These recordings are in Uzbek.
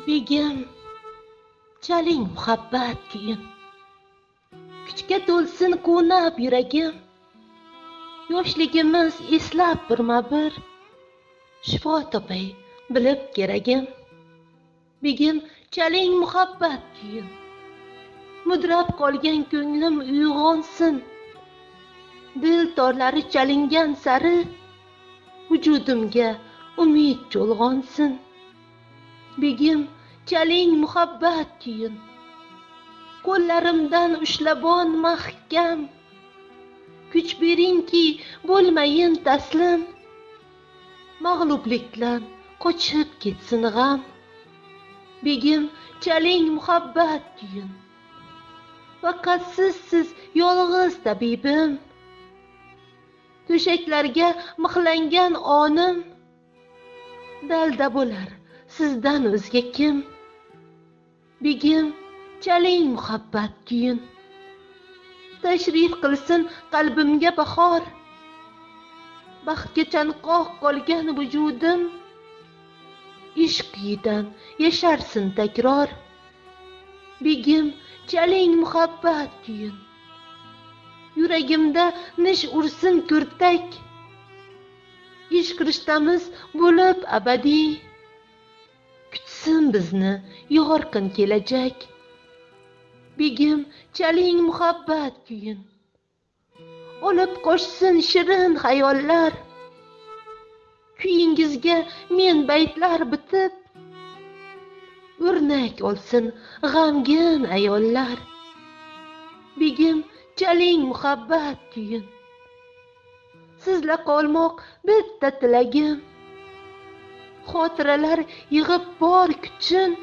Begim, chaling muhabbat kuyin. Kuchga to'lsin quvnab yuragim. Yoshligimiz eslab birma-bir shifo topay bilib keragim. Begim, chaling muhabbat kuyin. Mudrab qolgan ko'nglim uyg'onsin. Dil torlari chalingan sari vujudimga umid cho'lg'onsin. Begim, chaling muhabbat kuyin. Qo'llarimdan ushlabon mahkam. Kuch beringki bo'lmayin taslim. Mag'lublikdan qochib ketsin g'am. Begim, chaling muhabbat kuyin. Faqat sizsiz yolg'iz tabibim. To'shaklarga mixlangan onim. Dalda bo'lar sizdan o'zga kim? Begim, chaling muhabbat kuyin. Tashrif qilsin qalbimga bahor. Baxtga chanqoq qolgan vujudim ishq kuyidan yasharsin takror. Begim, chaling muhabbat kuyin. Yuragimda nish ursin kurtak. Ishq rishtamiz bo'lib abadiy. Kutsin bizni yorqin kelajak. Begim, chaling muhabbat kuyin. Olib qochsin shirin xayollar. Kuyingizga men baytlar bitib, o'rnak olsin g'amgin ayollar. Begim, chaling muhabbat kuyin. Sizla qolmoq bitta tilagim. Xotiralar yig'ib bor kuchin.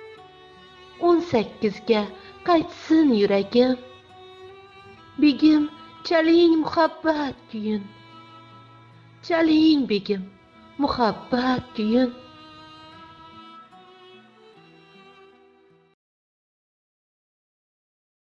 18 ga qaytsin yuragim. Begim, chaling muhabbat kuyin. Chaling begim, muhabbat kuyin.